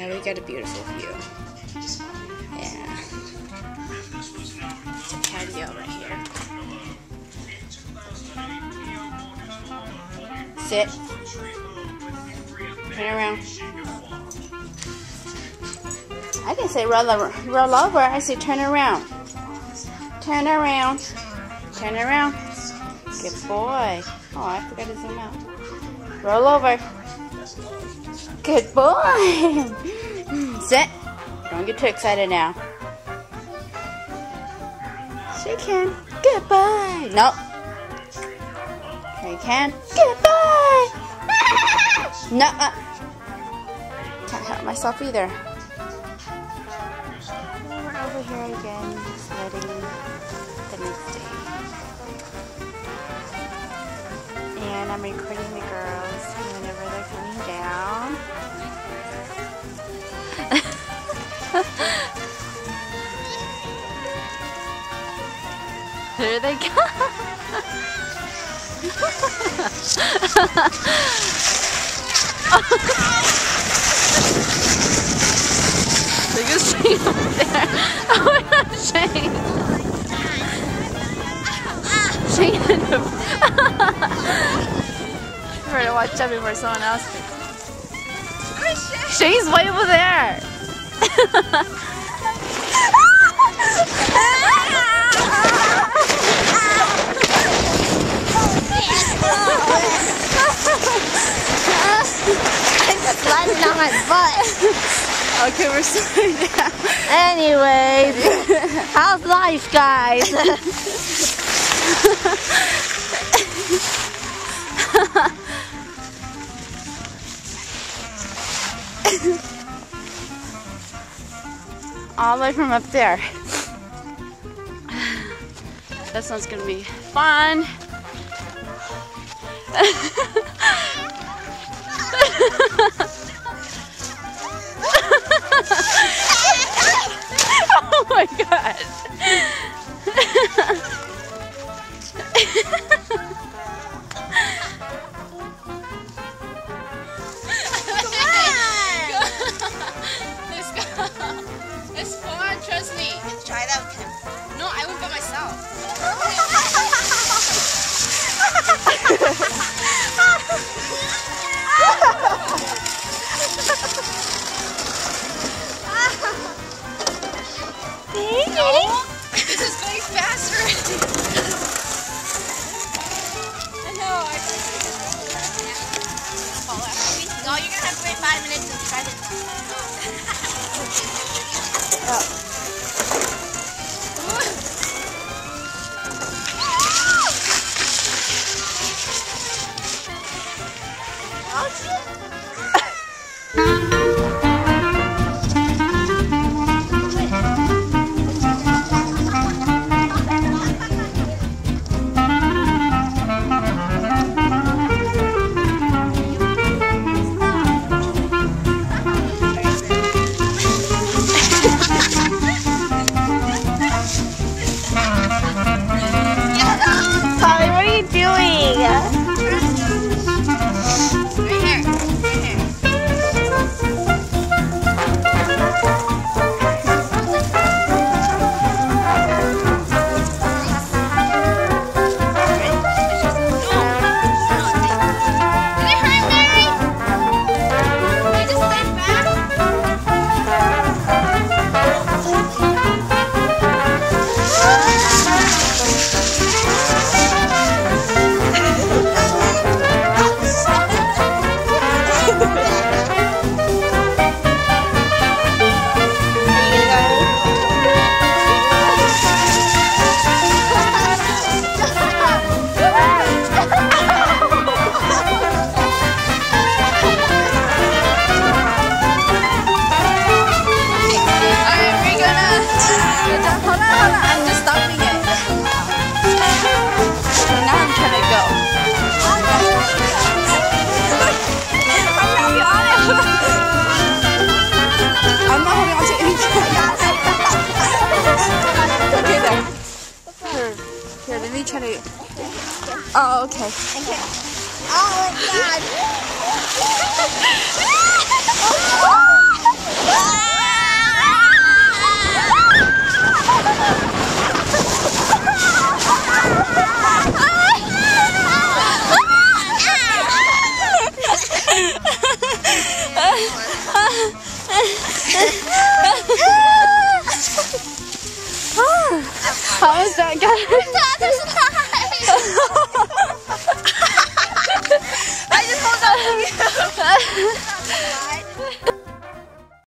Yeah, we got a beautiful view. Yeah. It's a patio right here. Sit. Turn around. I didn't say roll over. I say turn around. Turn around. Turn around. Good boy. Oh, I forgot to zoom out. Roll over. Good boy. Sit. Don't get too excited now. Shake hand. Good boy. Nope. Shake hand. Good boy. No. Can't help myself either. We're over here again, sledding the next day. And I'm recording the girls whenever they're coming down. There they go. Look at Shane over there. Oh my God, Shane. Shane. Better watch out before someone else. Shane's way over there. I'm just landing on my butt. Okay, we're slowing down. Anyways, how's life, guys? All the way from up there. This one's gonna be fun. Oh my God. Let's go. It's fun, trust me. Try it out, Tim. No, I went by myself. No, this is going faster. I know. No, you're gonna have to wait 5 minutes and try to. Oh, okay. Oh my God. Where's the other slide? I just hold on to you.